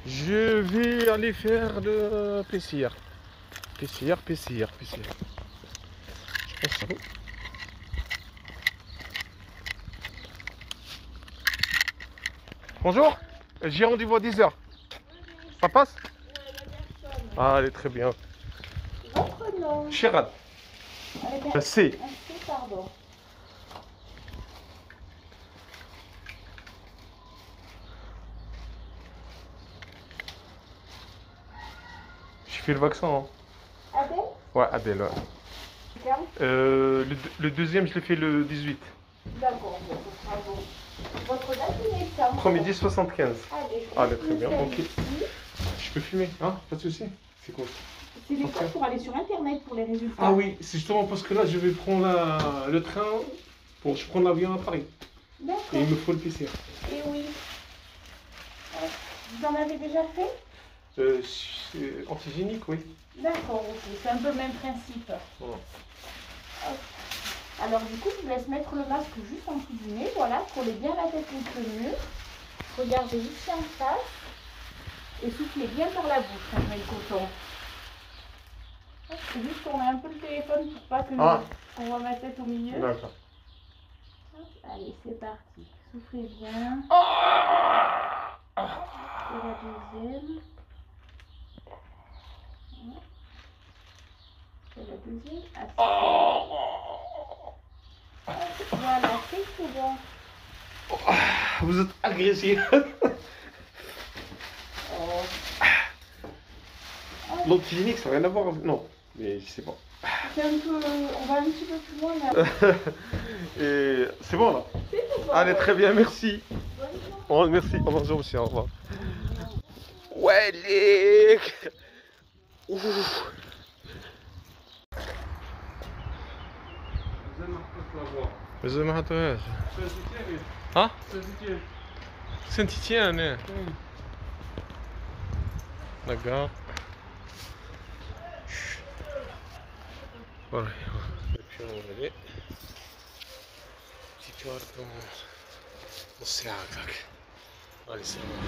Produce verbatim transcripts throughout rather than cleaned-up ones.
Je vais aller faire le P C R. P C R, P C R, P C R. Je pense que ça va. Bonjour, j'ai rendez-vous à dix heures. Ça passe? Ah, elle est très bien. Votre nom? Chérad. Un C. C, pardon. J'ai fait le vaccin. Hein. Adèle? Ouais, Adèle. Ouais. Euh, le, le deuxième, je l'ai fait le dix-huit. D'accord, bon, ce sera bon. Votre date de naissance? Premier dix soixante-quinze. Allez, je Allez, très bien, ok. ici. Je peux filmer, hein? Pas de souci. C'est quoi? C'est les codes pour aller sur internet pour les résultats. Ah oui, c'est justement parce que là, je vais prendre la, le train pour je prends l'avion à Paris. D'accord. Et il me faut le P C R. Et oui. Vous en avez déjà fait? Euh, antigénique, oui. D'accord, ok. C'est un peu le même principe. Voilà. Hop. Alors du coup, je vous laisse mettre le masque juste en dessous du nez. Voilà, collez bien la tête contre le mur. Regardez ici en face. Et soufflez bien par la bouche quand on met le coton. C'est juste tourner un peu le téléphone pour pas que Ah. on voit ma tête au milieu. D'accord. Allez, c'est parti. Soufflez bien. C'est la deuxième. C'est la deuxième. Ah, voilà, c'est tout bon. Vous êtes agressif. Oh. L'antigénique, ça n'a rien à voir avec... Non, mais je sais pas. C'est un peu... On va un petit peu plus loin là. Et c'est bon là? C'est tout bon. Allez, très bien, merci. Oh, merci. Au revoir, monsieur, au revoir. Ouais, les... Ouf. زي ما حطوهاش ها Saint-Étienne. D'accord. Voilà. Et puis on va aller. Petite heure dans الساعة هكاك. Allez, c'est bon.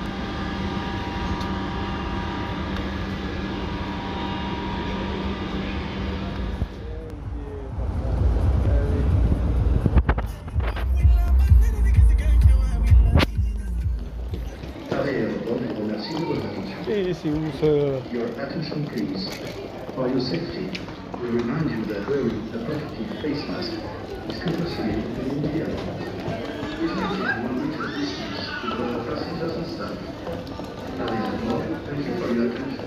Et c'est où ça? Your attention please. For your safety, we remind you that wearing a protective face mask is compulsory in India. Please maintain one meter distance with other passengers and staff. Thank you for your attention.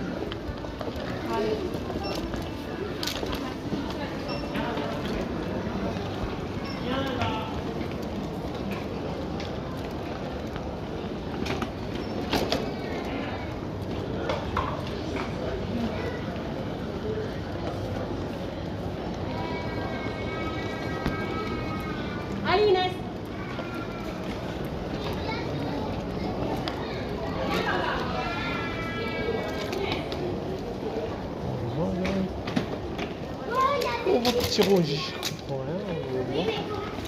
On va petit rouge. Ouais, on va voir.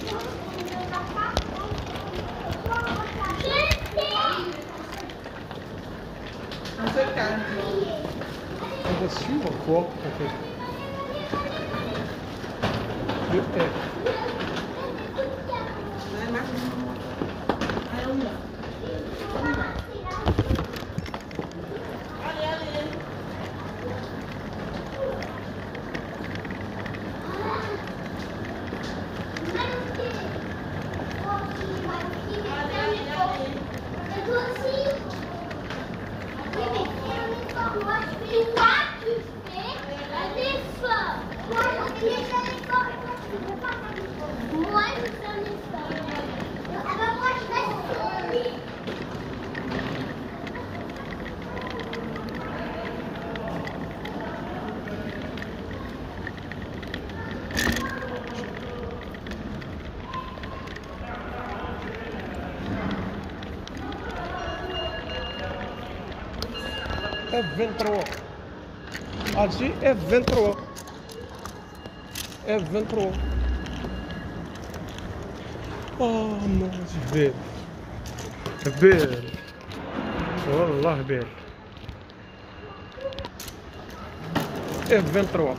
On va suivre quoi en fait? Le R. F vingt-trois. Alger F vingt-trois. F vingt-trois. Oh non, c'est belle. C'est belle. والله بيل اف عشرين ثلاثة.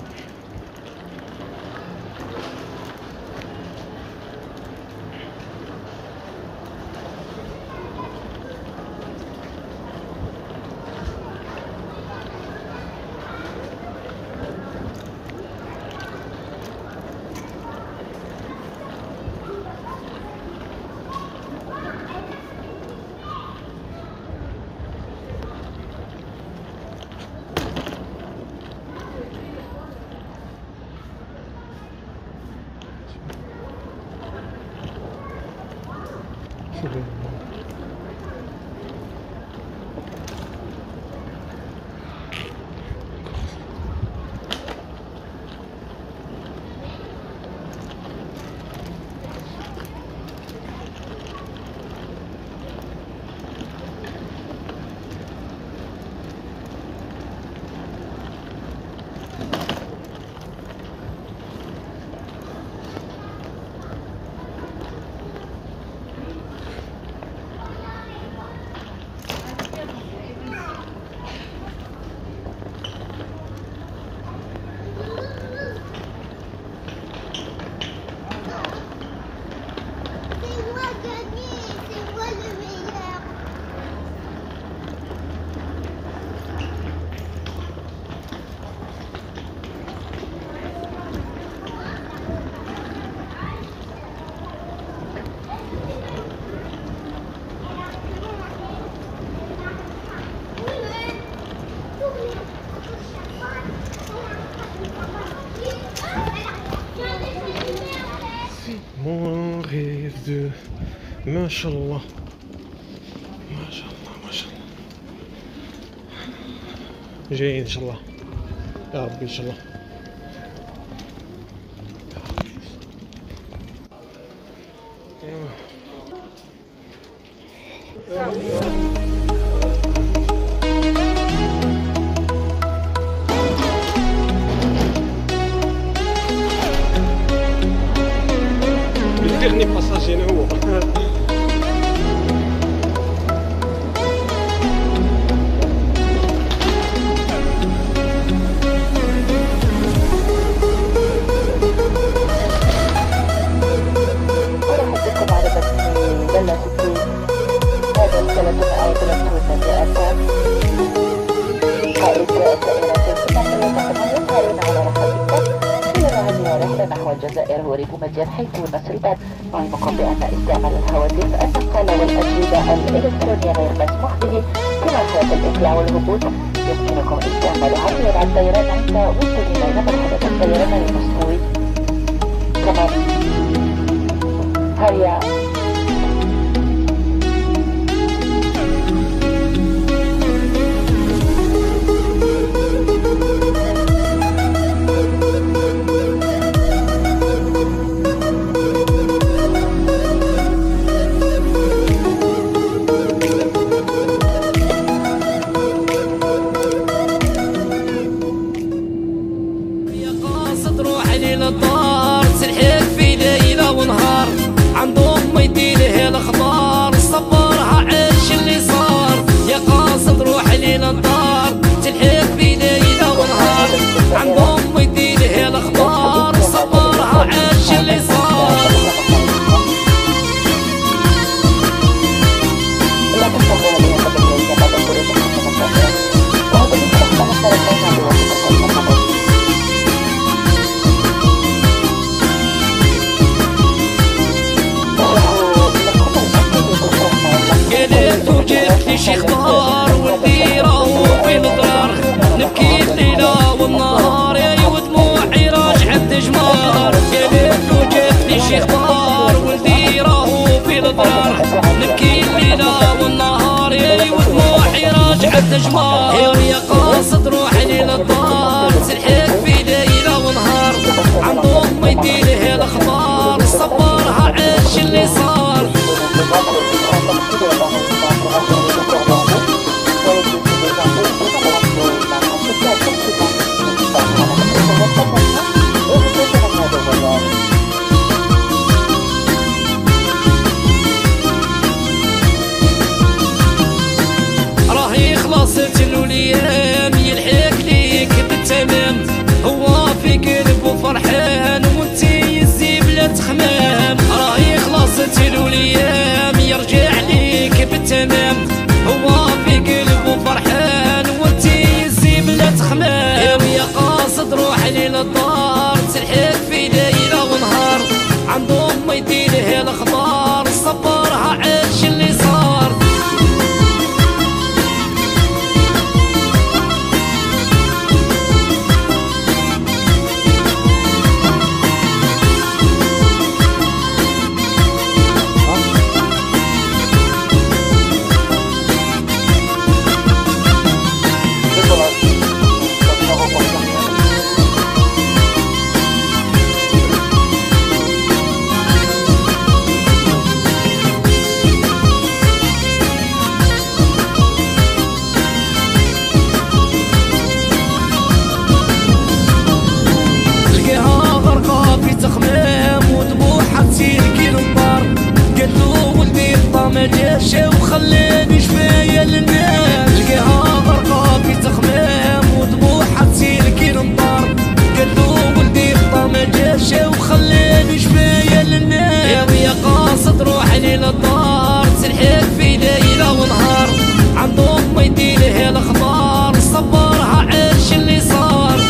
Mon rêve de... Mashallah. Mashallah, mashallah. جاي إن شاء الله يا رب إن شاء الله. الديرني باساجي هنا هو. نحو الجزائر هو ريبو مديان حيث المسربات، ويمكن بأن استعمال الهواتف النقالة والأجهزة الإلكترونية غير مسموح به كما حالة الإقلاع والهبوط. يمكنكم استعمالها في وضع الطيران عند وصول إلى مرحلة الطيران المستوي. كمان هيا للدار تلحق في ليلة ونهار عند أمي يديله الأخبار صبرها عيش اللي صار. يا قاصد روحي لي للدار تلحق في ليلة ونهار عند أمي يديله الأخبار صبرها عيش اللي صار. شي خضار ولدي راهو في الدار نبكي الليلة والنهار يا ودموعي راجعة تجمار. قالت له جاتني شي خضار ولدي راهو في الدار نبكي الليلة والنهار يا ودموعي راجعة تجمار. يا قاصد روحي للدار تلحق في ليلة ونهار عند أمي يديله الأخبار صبرها عيش اللي صار. الايام يلحق ليك بالتمام، هو في قلبه فرحان وانتي الزيب لا تخمام، راهي خلاصت له الايام يرجع ليك بالتمام، هو في قلبه فرحان وانتي الزيب لا تخمام. يا قاصد روحي للدار تلحق في ليله ونهار، عند امي يديله الاخبار صبرها عاش اللي صار. ما جاش وخلاني شويه للناس، لقاها غرقه في تخمام وطموحها تسير النار، قالو ولدي الطا ما جاش وخلاني شويه للناس. يا قاصد روحي للدار تلحق في ليله ونهار، عند امي يديله الاخبار صبرها عاش اللي صار.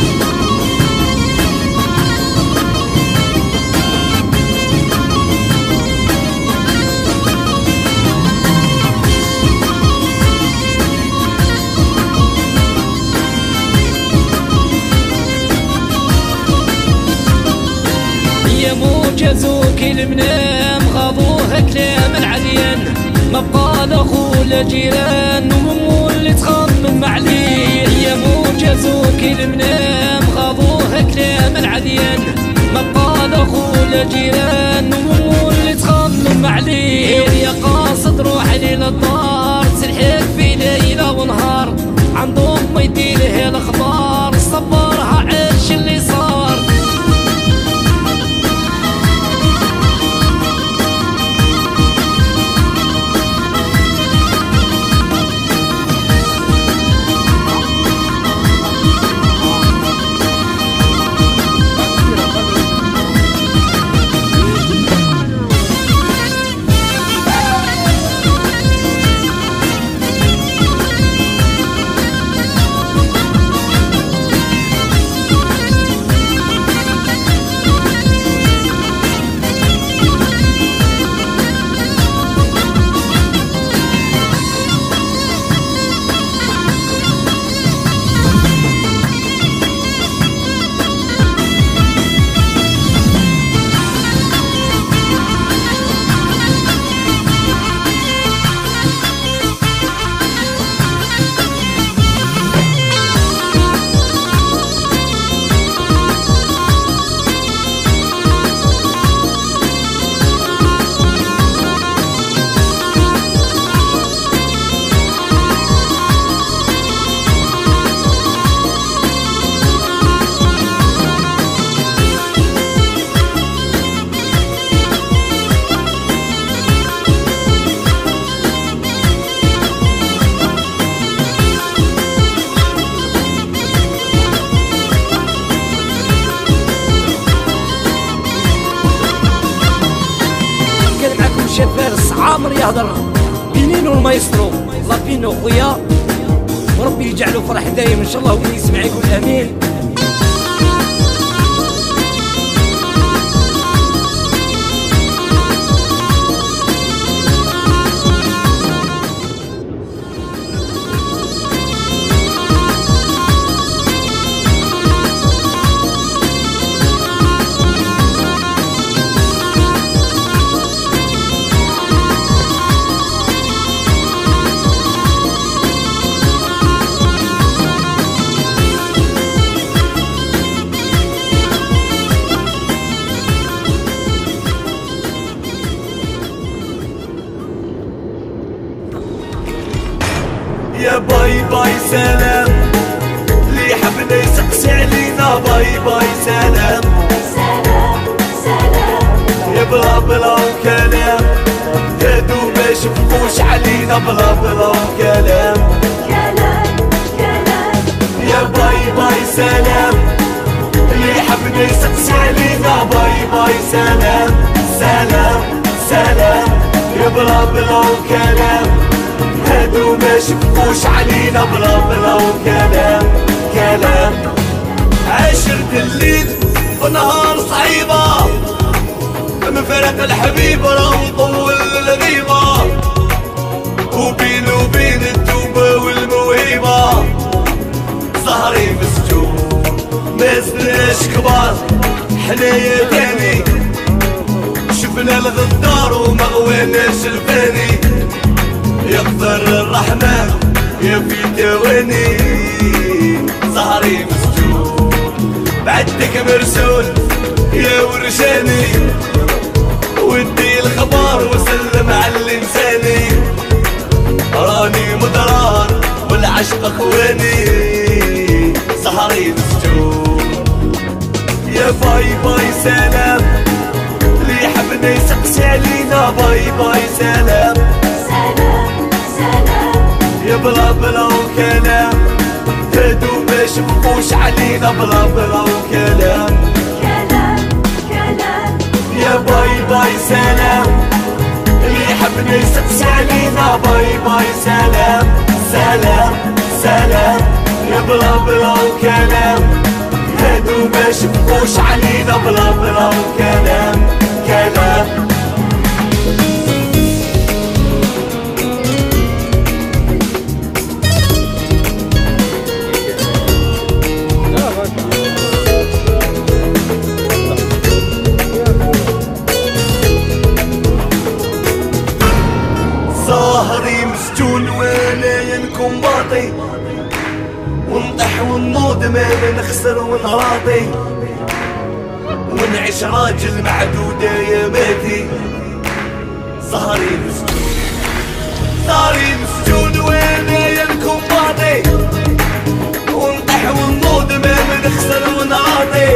جازوك المنام غاضوها كلام العليان، ما بقى لا خو لا جيران ومو اللي تخمم عليه. يا مو جازوك المنام غاضوها كلام العليان، ما بقى لا خو لا جيران ومو اللي تخمم عليه. يا قاصد روحي للدار تلحق في ليله ونهار، عند امي يديله الاخبار صبرها عاش اللي صار. فارس عامر يهضر بينين والمايسترو لابينو خويا، وربي يجعلو فرح دايم ان شاء الله، واللي يسمع يقول امين. يا باي باي سلام، اللي حبنا يسقسي علينا باي باي سلام. سلام سلام يا بلا بلا كلام، هادو ما شفقوش علينا بلا بلا كلام. كلام سلام اللي حبنا يسقسي علينا باي باي سلام سلام سلام يا بلا بلا وكلام هادو ما شفقوش علينا بلا بلا وكلام كلام عشرة الليل في نهار صعيبة مفارق الحبيب راه مطول الغيبة وبين وبين التوبة والموهبة سهري مسجون ما زدناش كبار حنايا تاني شفنا الغدار وما غواناش الفاني يغفر الرحمن يا في تواني سهري مسجون بعدك مرسول يا ورشاني ودي الخبر وسلم على الانساني راني مضرار والعشق اخواني سهري مسجون يا باي باي سلام اللي حبنا يسقسي علينا باي باي سلام سلام سلام يا بلا بلا وكلام هادو ما شفقوش علينا بلا بلا وكلام كلام كلام يا باي باي سلام اللي حبنا يسقسي علينا باي باي سلام سلام سلام يا بلا بلا وكلام هادو ما شفقوش علينا بلا بلا وكلام كلام ظهري مسجون وانا ينكم باطي ونطيح ونموت ما نخسر ونراضي ونعيش راجل معدودة يا ماتي ظهري مسجون ظهري مسجون وانا ينكم باطي ونطيح ونموت ما نخسر ونراضي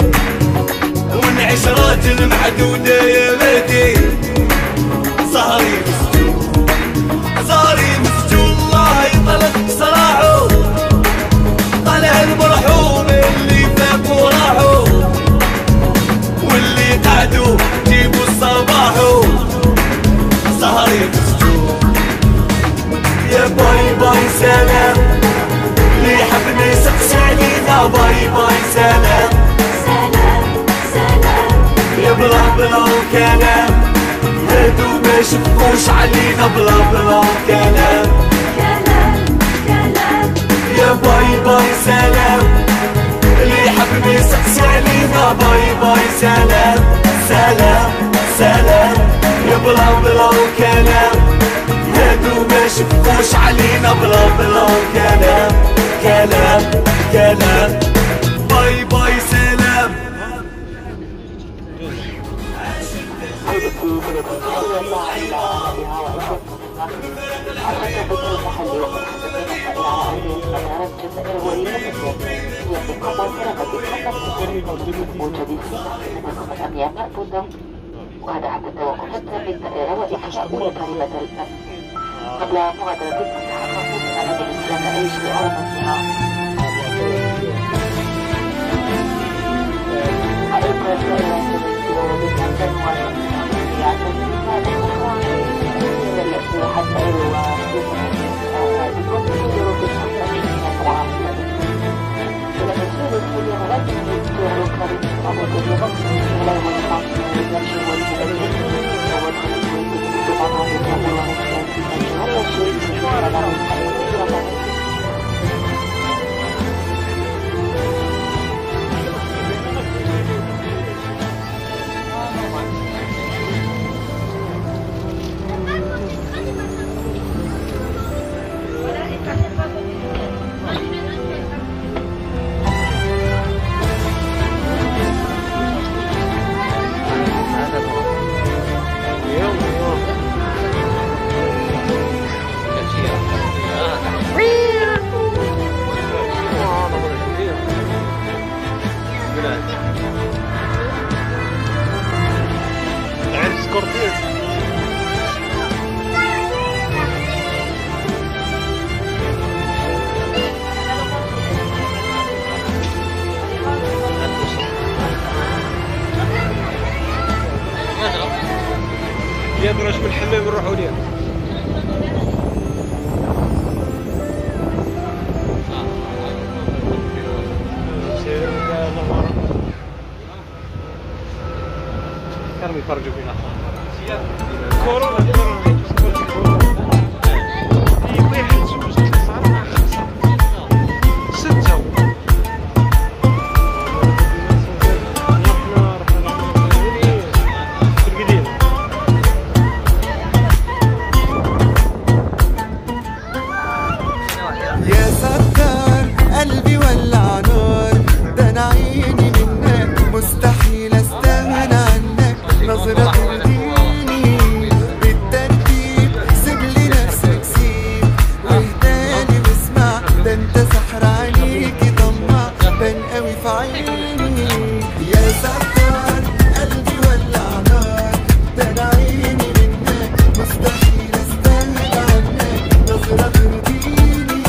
ونعيش راجل معدودة يا ماتي ظهري مسجون ظهري مسجون الله يطلق سراحه طلع المرحوم اللي فاق وراحوا واللي قعدوا جيبوا الصباحو ظهري مسجون يا باي باي سلام اللي حبنا يسقسي علينا باي باي سلام سلام سلام يا بلا بلا وكلام هادو ما شفقوش علينا بلا بلا وكلام كلام كلام يا باي باي سلام اللي حبنا يسقسي علينا باي باي سلام سلام سلام يا بلا بلا وكلام هادو ما شفقوش علينا بلا بلا وكلام كلام كلام باي باي سلام وهذا حتى توقفت بالدائرة وإحياء كلمة الأمن قبل مغادرة المتحقق أمام الإسلام أي شيء على مبنها يوم يوم نخرجوا فينا كورونا كورونا واحد جوج ثلاثة أربعة خمسة ستة يا ستار قلبي ولع نار، ده انا عيني منك مستحيل استغنى عنك. نظرة ترضيني بالترتيب، سيبلي نفسك سيب واهدالي واسمع، ده انت سحر عليكي طمع بان قوي في عيني. يا ستار قلبي ولع نار، ده انا عيني منك مستحيل استغنى عنك. نظرة ترضيني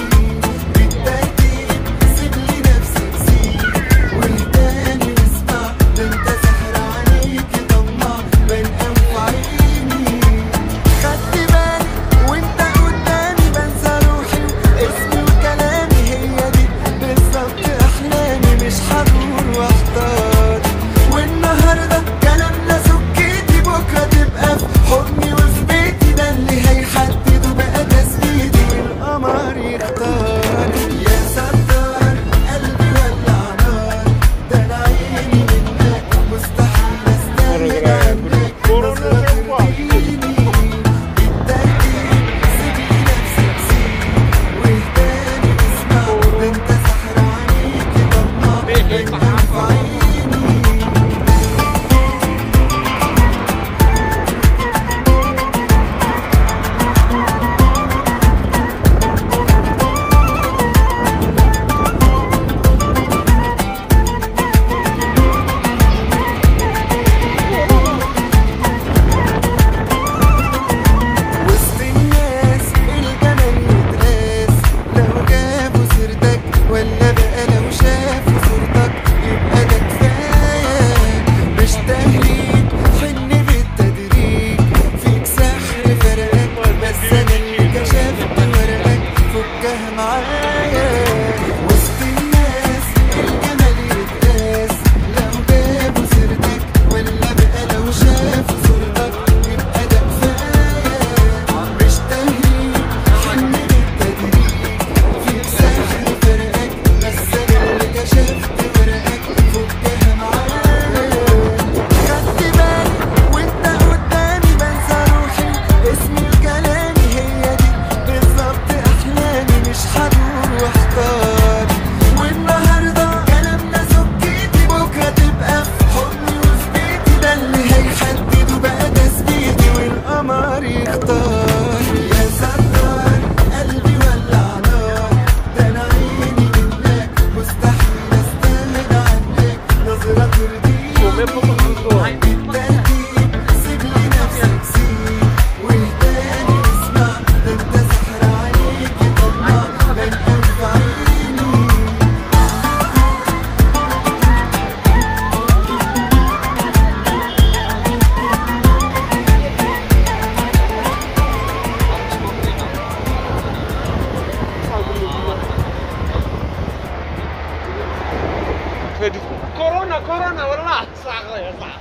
كورونا كورونا والله صح يا صح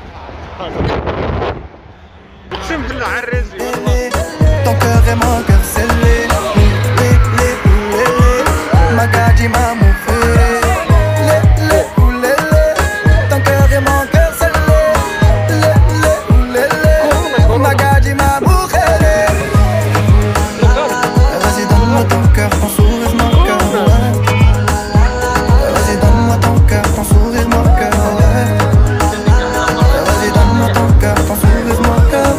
اقسم بالله على الرزق والله. Ton cœur est mon cœur scellé. Magadji m'a moufé. Ton cœur est mon cœur scellé. Magadji m'a moufé. Vas-y donne-moi ton cœur, ton sourire, mon cœur. Vas-y donne-moi ton cœur, ton sourire, mon cœur. Vas-y donne-moi ton cœur, ton sourire, mon cœur.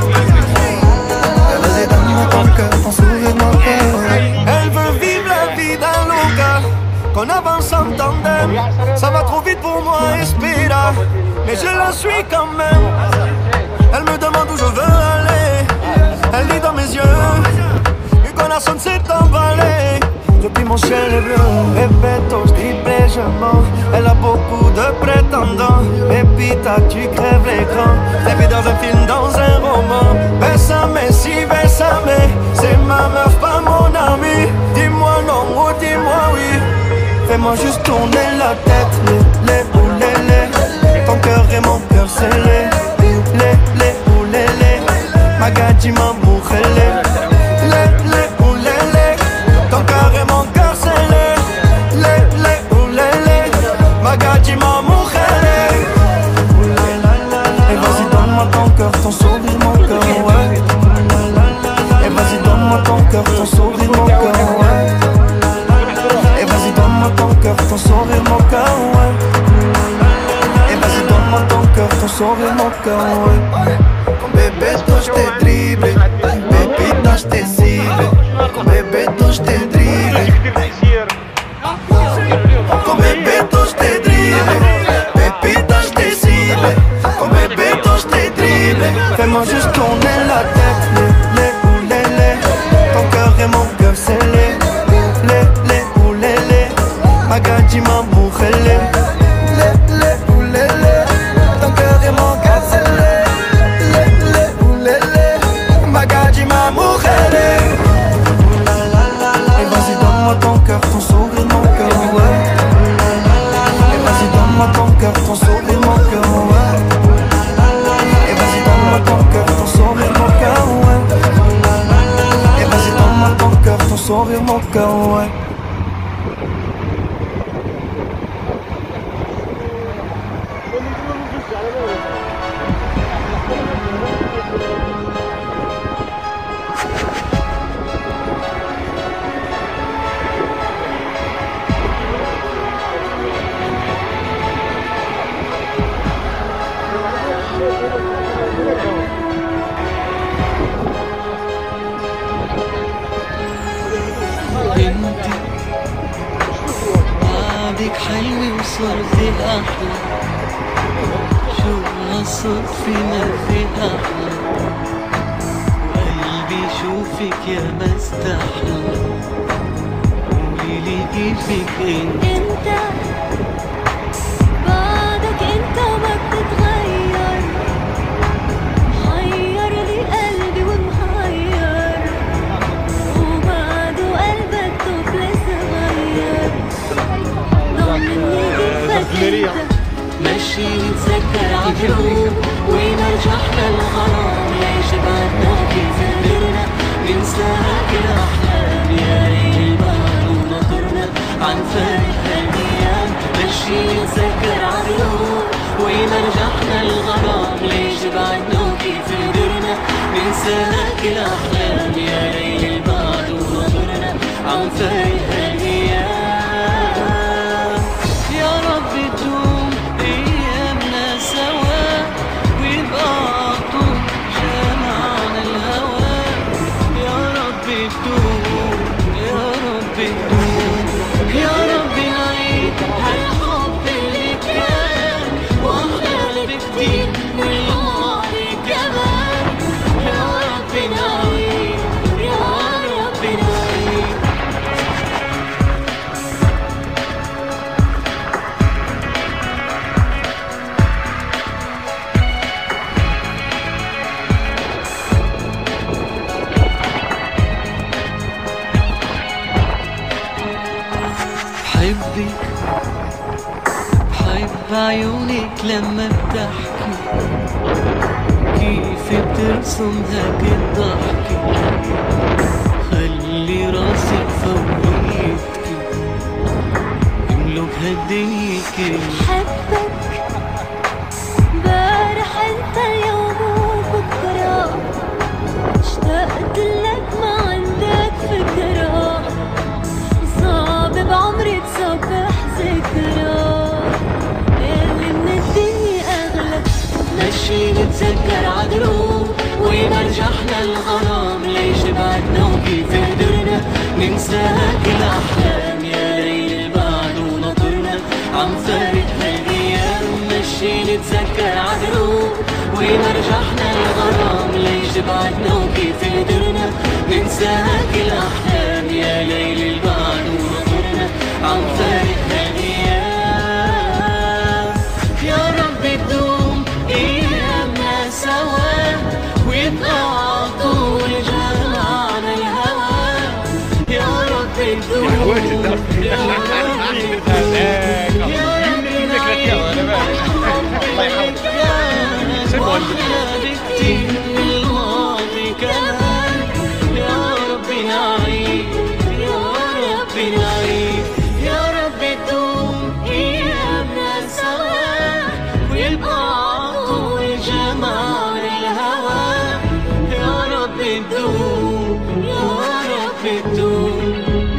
Vas-y donne-moi ton cœur, ton sourire, mon cœur. Elle veut vivre la vie d'un loca, qu'on avance en tandem. Ça va trop vite pour moi, espéra, mais je la suis quand même. Elle me demande où je veux aller. Elle lit dans mes yeux, mi corazón s'est emballé. Depuis mon ciel est bleu, répète, je triplé, je mens. Elle a beaucoup de prétendants. Pépita, tu crèves l'écran. T'es vu dans un film, dans un roman. Bésame, si bésame. C'est ma meuf, pas mon ami. Dis-moi non ou dis-moi oui. Fais-moi juste tourner la tête. Les, les, les, les. Ton cœur et mon cœur scellé. Les, les. Magadji mamou khélé. Lé lé ou lé lé. Ton cœur et mon cœur scellé. Lé lé ou lé lé. Magadji mamou khélé. Et vas-y donne-moi ton cœur, ton sourire, mon cœur, ouais. Et vas-y donne-moi ton cœur, ton sourire, mon cœur, ouais. Et vas-y donne-moi ton cœur, ton sourire, mon cœur, ouais. Et vas-y donne-moi ton cœur, ton sourire, mon cœur, ouais. Con bébé touche tes dribbles, baby touche tes cibles. Con bébé touche tes dribbles. Con bébé touche tes dribbles, baby touche tes cibles. Con bébé touche tes dribbles. Fais-moi juste tourner la tête, lé lé ou lé lé. Ton cœur et mon cœur scellé. Lé lé ou lé lé. Magadji mamou khélé. Lé lé ou lé lé. Ton cœur et mon cœur scellé. Lé lé ou lé lé. Magadji mamou khélé. Et vas-y donne-moi ton cœur, ton sourire, mon cœur, ouais. Et vas-y donne-moi ton cœur, ton sourire, mon cœur, ouais. Et vas-y donne-moi ton cœur, ton sourire, mon cœur, ouais. Et vas-y donne-moi ton cœur, ton sourire, mon cœur, ouais. انتي بعدك حلوة وصرتي أحلى. شو هالصدفة ما في أحلى. وقلبي شوفك يا ما استحلى. قوليلي كيفك انت. انت بعدك انت ما بتتغير. محير لي قلبي ومحير. وبعده قلبك طفل صغير. ضمني كيفك انت. ماشي نتذكر عالدروب ونرجعنا الغرام. ليش بعدنا كيف قدرنا ننساها كل أحلام. يا ليل بعد ونطرنا عن فارق هالأيام. ماشي نتذكر عالدروب ونرجعنا الغرام. ليش بعدنا كيف قدرنا ننساها كل أحلام. يا ليل بعد ونطرنا عن فارق هالأيام. يا رب تدوم أيامنا سوا ويبقى عطول جمعنا الهوى. يا رب تدوم يا رب تدوم. يا رب نعيد هالحب اللي كان وأحلى بكتير من الماضي كمان. يا رب نعيد يا رب نعيد. بحبك بحب عيونك لما بتحكي. كيف بترسم هاك الضحكة. خلي راسك فوق ايدكي. املك هالدنيا كلها. حبك بارح انت اليوم وبكرة. اشتقت لك ما عندك فكرة. صعب بعمري تصبح ذكرى. اللي من الدنيا اغلى. ماشي نتذكر عالدروب ونرجعنا الغرام. ليش بعدنا وكيف قدرنا ننساها كل أحلام. يا ليل بعد ونطرنا عم فارق هالأيام. ماشي نتذكر عالدروب ونرجعنا الغرام. ليش بعدنا وكيف قدرنا ننساها كل أحلام. يا ليل بعد ونطرنا عم فارق هالأيام. يا رب تدوم أيامنا سوا ويبقى عطول جمعنا الهوى. يا رب تدوم يا رب تدوم. وأحلى بكتير من الماضي نعيش يا رب نعيش يا رب تدوم أيامنا سوا ويبقى طول جمال الهوى يا رب تدوم يا رب تدوم.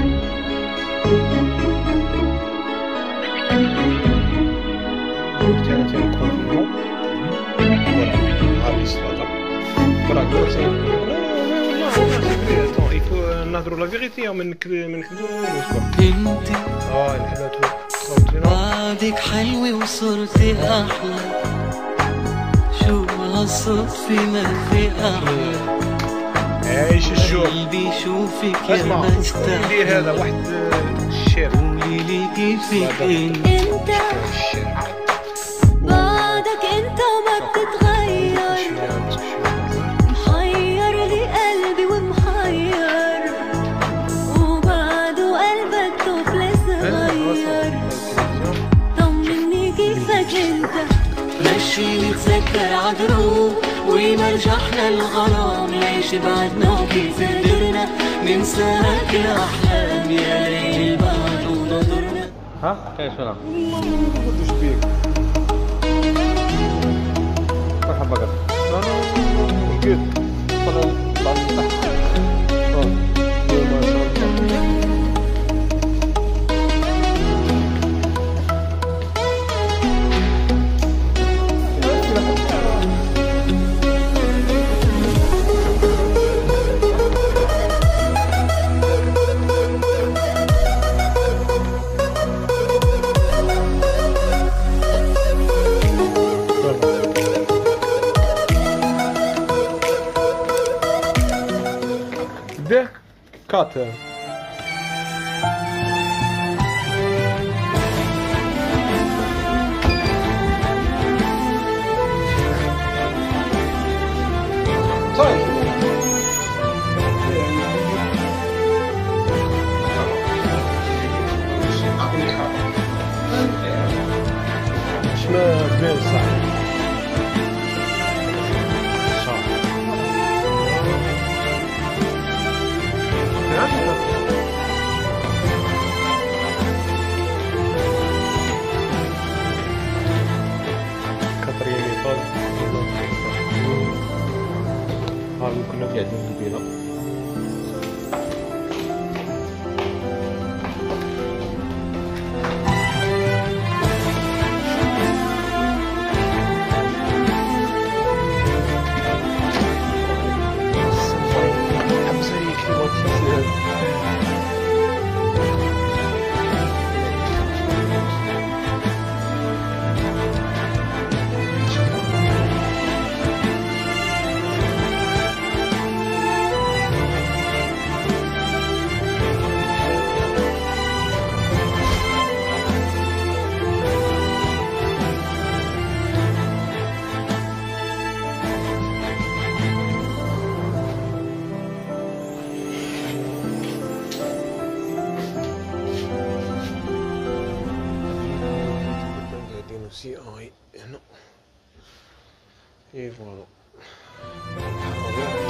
Tiens, tiens, tranquillement. Voilà, ravi ce matin. Voilà, quoi, c'est... Non, non, non, non, attends, il faut نهضروا la vérité, ما نكذبوا ما نكذبوش. انت اه نحبها تروح. بعدك حلوة وصرتي أحلى شو هالصدفة ما في أحلى عيش الشوق. قلبي شوفك يا اسمع ما شكون يدير هذا استحلى واحد الشير. قولي لي كيفك انت انت بعدك انت وما بتتغير محير لي قلبي ومحير وبعده قلبك طفل صغير طمني كيفك انت مشي نتذكر عدروب ومرجحنا الغرام ليش بعدنا وكيف قدرنا ننساك الأحلام يا ليل بعد ونظرنا. ها؟ كيف انا؟ وش بيك؟ مرحبا بك. لا لا قلت طلع بعد تحت. اه ما شاء الله. De quatre. شما بين صح. Quatrième étage. Ah, كنا قاعدين قبيله. Aussi, ah oui, non. Et voilà.